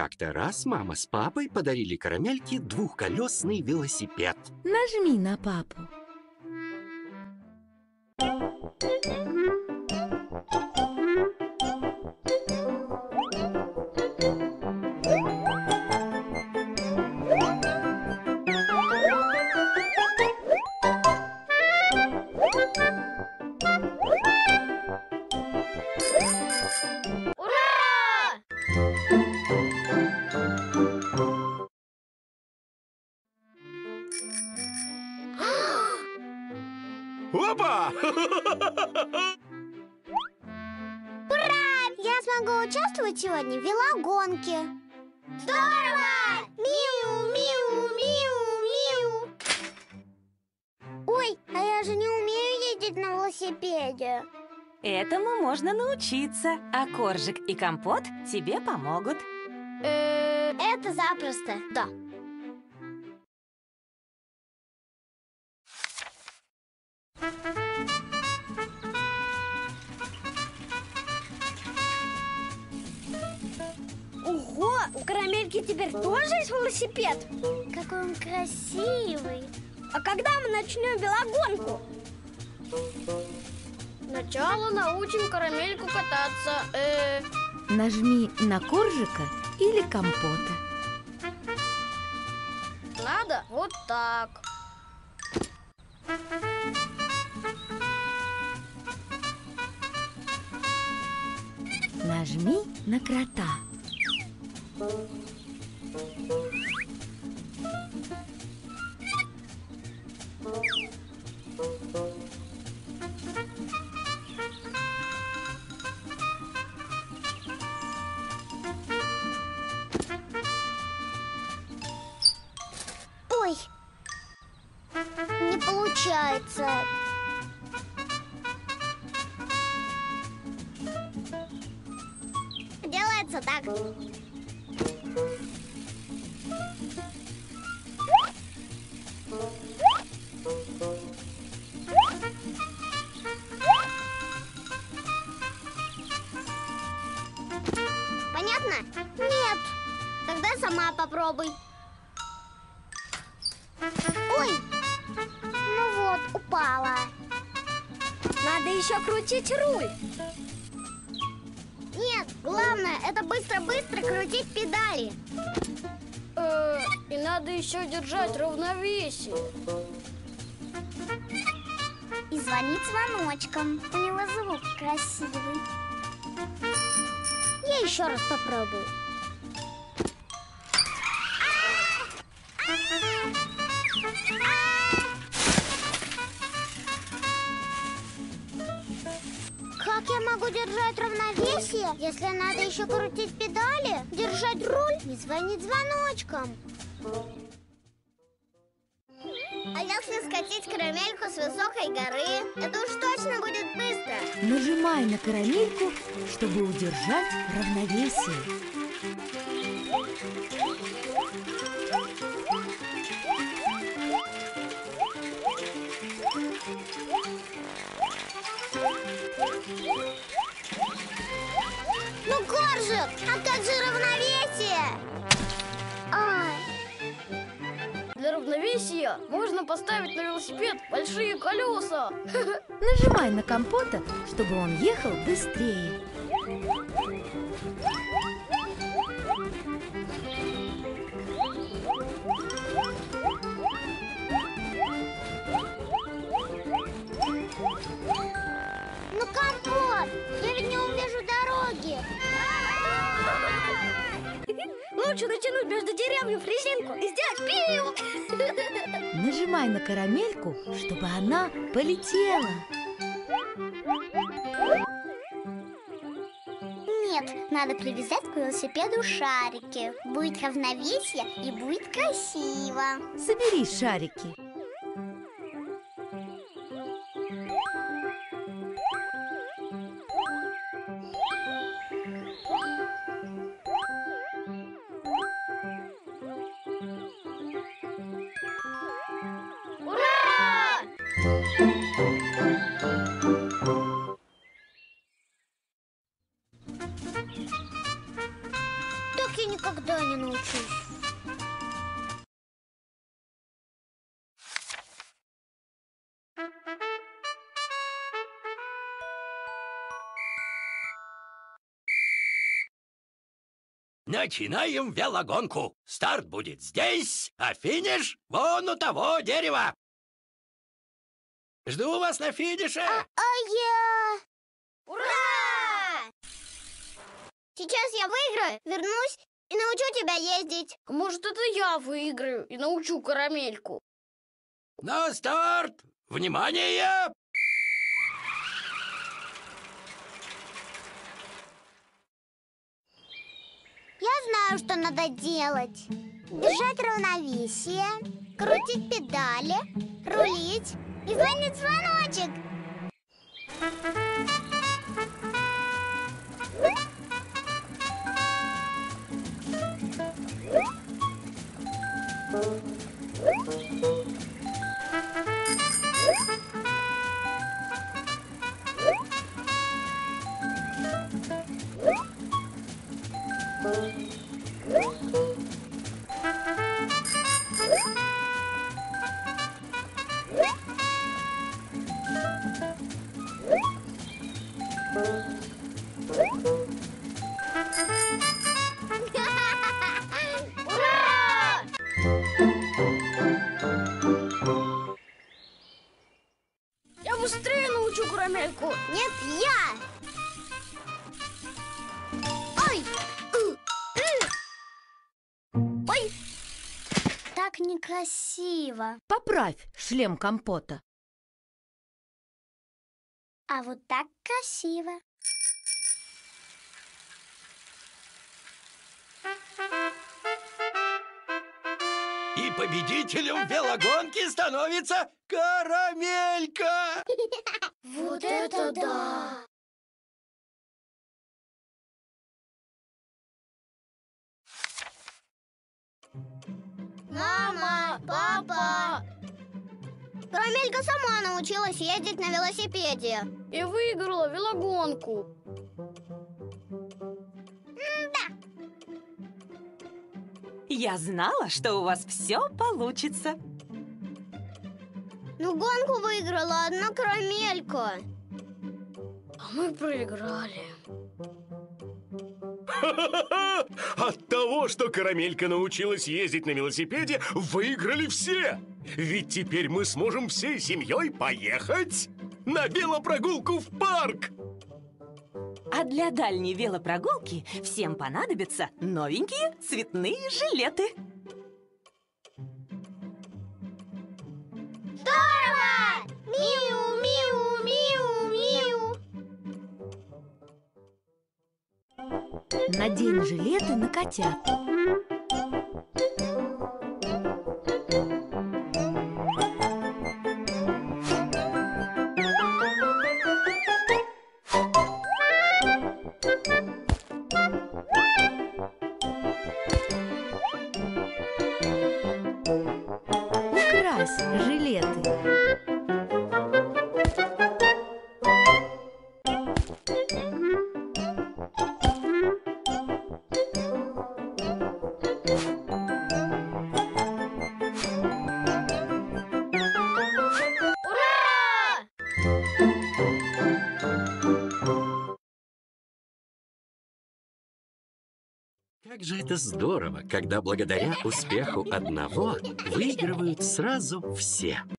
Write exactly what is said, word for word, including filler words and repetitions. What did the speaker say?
Как-то раз мама с папой подарили Карамельке двухколесный велосипед. Нажми на папу. Опа! Ура! Я смогу участвовать сегодня в велогонке. Здорово! Миу, миу, миу, миу. Ой, а я же не умею ездить на велосипеде. Этому можно научиться, а Коржик и Компот тебе помогут. Э, Это запросто, да. Ого, у Карамельки теперь тоже есть велосипед? Какой он красивый. А когда мы начнем велогонку? Сначала научим Карамельку кататься. Э... Нажми на Коржика или Компота. Надо вот так. Нажми на Крота. Ой, не получается. Делается так. Понятно? Нет. Тогда сама попробуй. Ой! Ну вот, упала. Надо еще крутить руль. Нет, главное, это быстро-быстро крутить педали. Э, и надо еще держать равновесие. И звонить звоночком. У него звук красивый. Я еще раз попробую. Как я могу держать равновесие, если надо еще крутить педали, держать руль и звонить звоночком? А если скатить Карамельку с высокой горы, это уж точно будет быстро. Нажимай на Карамельку, чтобы удержать равновесие. Ну, Коржик, а как же равновесие? Ай. Для равновесия можно поставить на велосипед большие колеса. Нажимай на Компота, чтобы он ехал быстрее. Ну, Компот, я ведь не увижу дороги. Лучше натянуть между деревьев резинку и сделать пиу. Нажимай на Карамельку, чтобы она полетела. Нет, надо привязать к велосипеду шарики. Будет равновесие и будет красиво. Собери шарики. Так я никогда Начинаем велогонку. Старт будет здесь, а финиш вон у того дерева. Жду вас на финише. А, а я... Ура! Сейчас я выиграю, вернусь и научу тебя ездить. Может, это я выиграю и научу Карамельку? На старт! Внимание! Я знаю, что надо делать. Держать равновесие, крутить педали, рулить и звонить в звоночек. Ура! Я быстрее научу Карамельку. Нет, я! Ой! У! У! Ой! Так некрасиво. Поправь шлем Компота. А вот так красиво. И победителем велогонки становится Карамелька! Вот это да! Мама, папа! Карамелька сама научилась ездить на велосипеде. И выиграла велогонку. Я знала, что у вас все получится. Ну, гонку выиграла одна Карамелька. А мы проиграли. От того, что Карамелька научилась ездить на велосипеде, выиграли все. Ведь теперь мы сможем всей семьей поехать на велопрогулку в парк. А для дальней велопрогулки всем понадобятся новенькие цветные жилеты. Здорово! Миу, миу, миу, миу. Надень жилеты на котят. Укрась жилеты. Как же это здорово, когда благодаря успеху одного выигрывают сразу все.